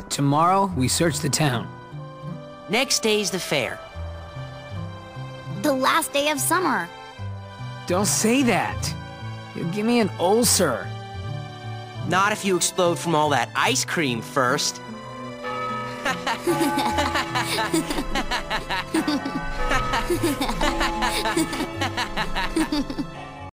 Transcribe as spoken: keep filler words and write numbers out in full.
Tomorrow, we search the town. Next day's the fair. The last day of summer. Don't say that. You'll give me an ulcer. Not if you explode from all that ice cream first.